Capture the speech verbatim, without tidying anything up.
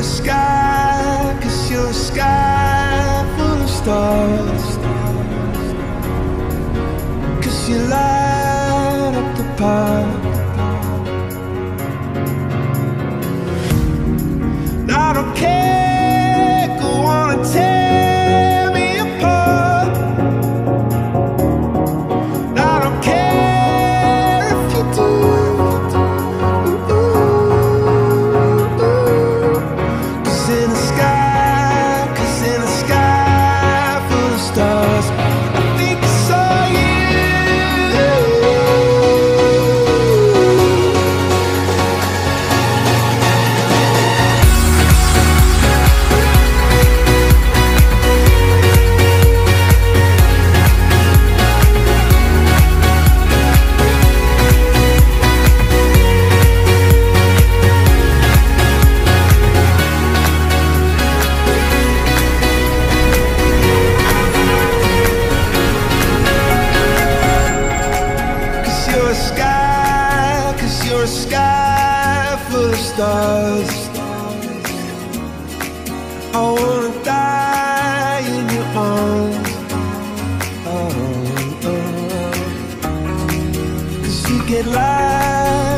a sky, cause you're a sky full of stars. Cause you light up the park. I don't care, go on and tear me apart. I don't care if you do. Cause in the sky, cause in the sky full of stars, I think I saw you. You're a sky, cause you're a sky full of stars. I wanna die in your arms. Oh, oh. Cause you get light